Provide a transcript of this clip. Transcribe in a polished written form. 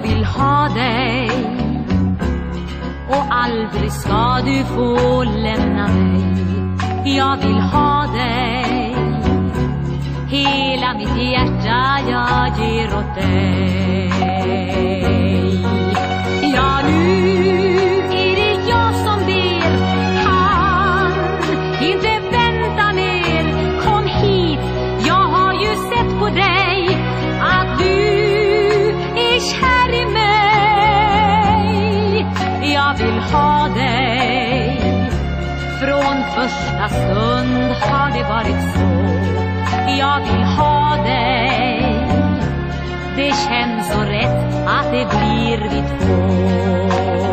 vill ha dig och aldrig ska du få lämna mig. Jag vill ha dig, hela mitt hjärta jag ger åt dig. Ja, nu är det jag som ber, kan inte vänta mer. Kom hit, jag har ju sett på dig att du är kär i mig. Jag vill ha dig, från första stund har det varit så. Jag vill ha dig, det känns så rätt att det blir vi två.